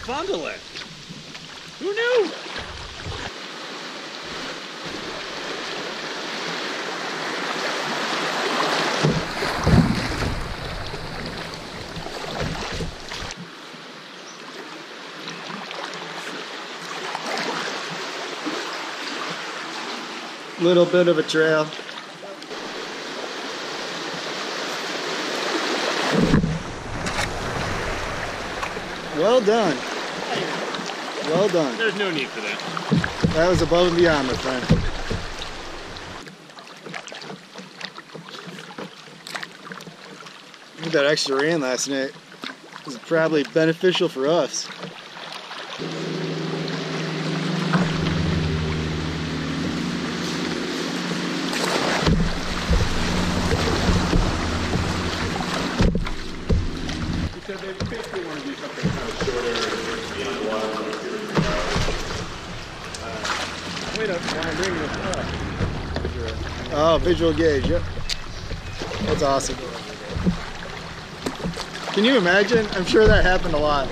fond of it. Who knew? Little bit of a trail. Well done. Well done. There's no need for that. That was above and beyond, my friend. We got extra rain last night. It was probably beneficial for us. Oh, visual gauge, yep. That's awesome. Can you imagine? I'm sure that happened a lot.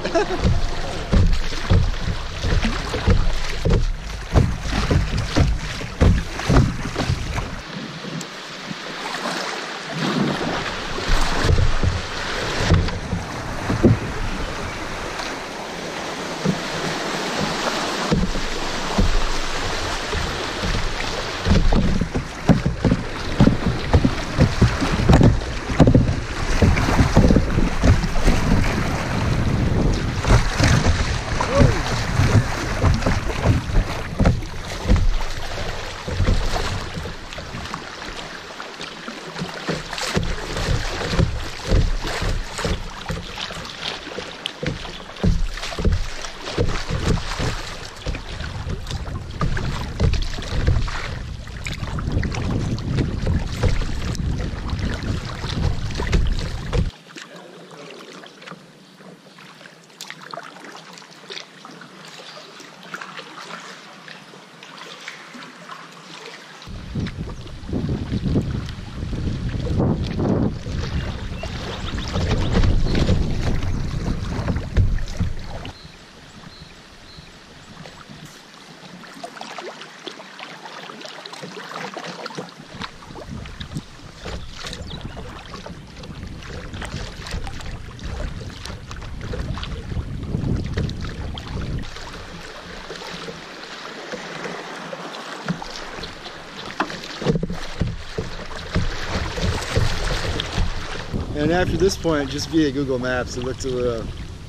And after this point, just via Google Maps, it looks a little...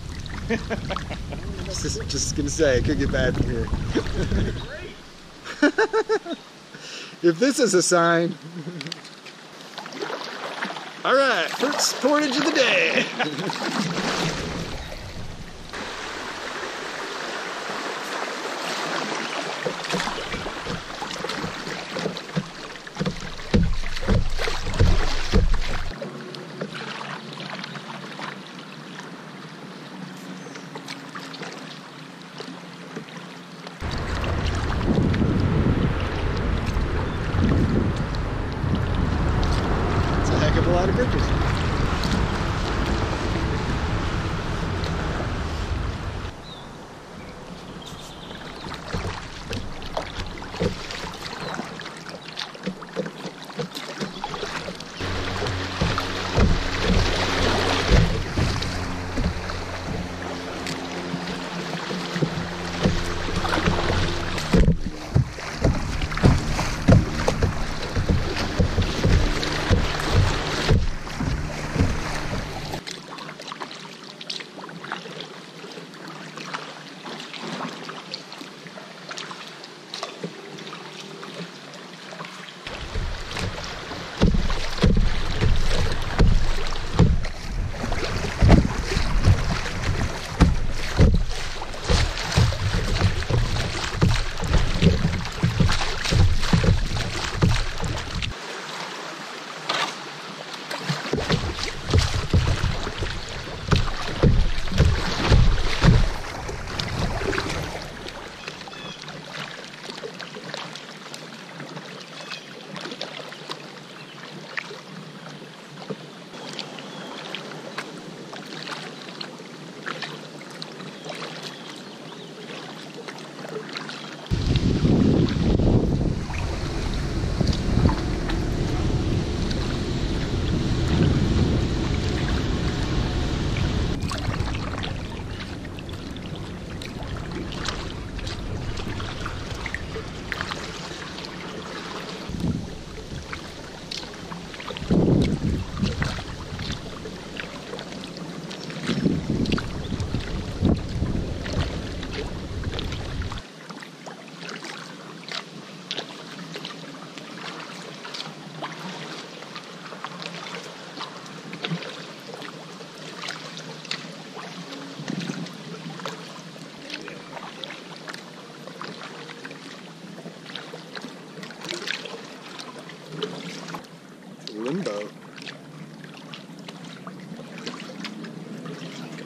just gonna say, it could get bad from here. If this is a sign... Alright, first portage of the day! A lot of bridges.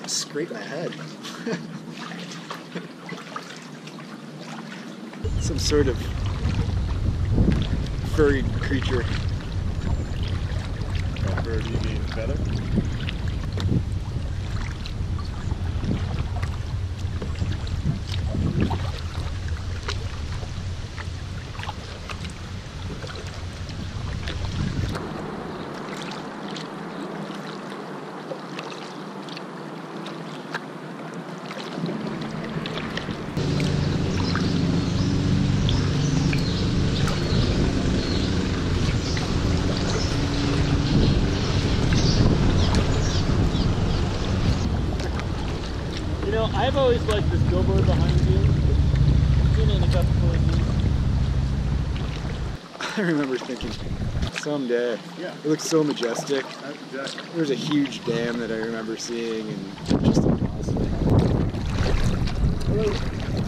scrape my head. Some sort of furry creature. That bird, you mean feather? You know, I've always liked this billboard behind you. I've seen it in a couple places. I remember thinking, someday. Yeah. It looks so majestic. That's exactly. There's a huge dam that I remember seeing, and just impossible. Hello.